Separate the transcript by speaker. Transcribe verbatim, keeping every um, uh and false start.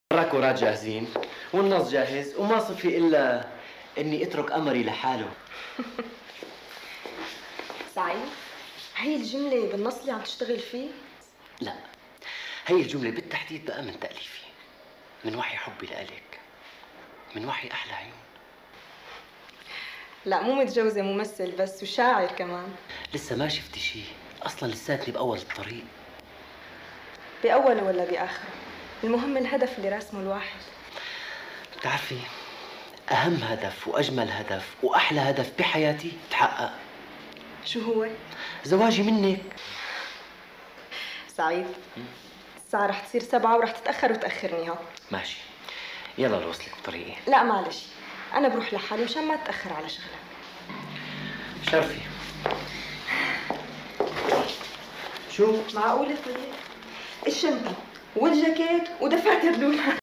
Speaker 1: الراكورات جاهزين والنص جاهز وما صفي إلا إني أترك أمري لحاله.
Speaker 2: سعيد، هي الجملة بالنص اللي عم تشتغل فيه؟
Speaker 1: لا، هي الجملة بالتحديد بقى من تأليفي، من وحي حبي لإلك، من وحي أحلى عيون.
Speaker 2: لا، مو متجوزة ممثل بس وشاعر كمان.
Speaker 1: لسه ما شفتي شيء، أصلا لساتني بأول الطريق.
Speaker 2: بأوله ولا بآخره، المهم الهدف اللي راسمه الواحد.
Speaker 1: بتعرفي، أهم هدف وأجمل هدف وأحلى هدف بحياتي تحقق.
Speaker 2: شو هو؟
Speaker 1: زواجي منك.
Speaker 2: سعيد، الساعة رح تصير سبعة ورح تتأخر وتأخرني ها.
Speaker 1: ماشي، يلا لوصلك بطريقي.
Speaker 2: لا معلش، أنا بروح لحالي مشان ما تتأخر على شغلك.
Speaker 1: شرفي. شو؟
Speaker 2: معقولة طيب؟ الشنطة والجاكيت ودفاتر دول